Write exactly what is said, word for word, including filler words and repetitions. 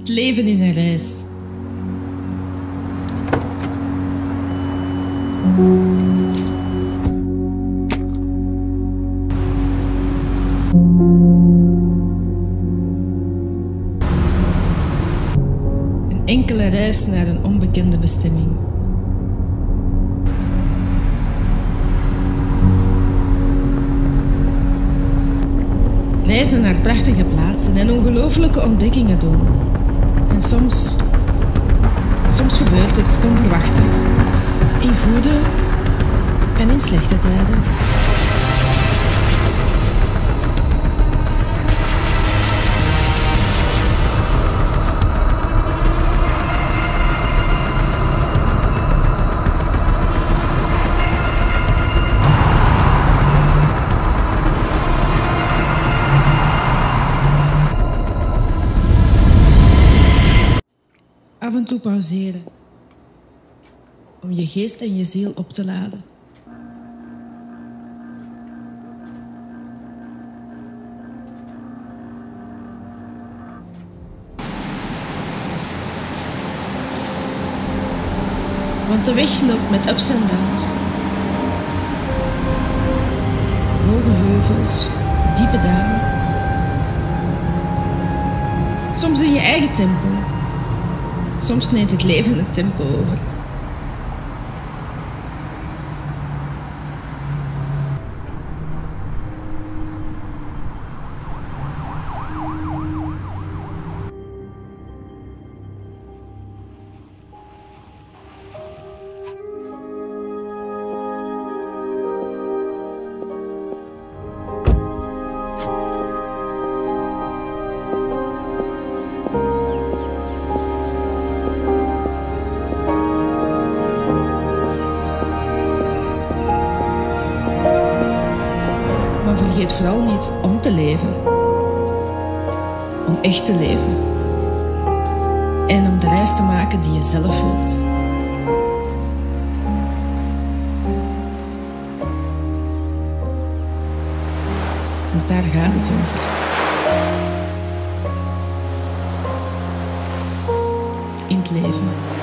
Het leven is een reis. Een enkele reis naar een onbekende bestemming. Reizen naar prachtige plaatsen en ongelooflijke ontdekkingen doen. En soms, soms gebeurt het ten onverwachte. In goede en in slechte tijden. Af en toe pauzeren, om je geest en je ziel op te laden. Want de weg loopt met ups en downs. Hoge heuvels, diepe dalen. Soms in je eigen tempo. Soms neemt het leven het tempo over. Maar vergeet vooral niet om te leven. Om echt te leven. En om de reis te maken die je zelf wilt. Want daar gaat het over. In het leven.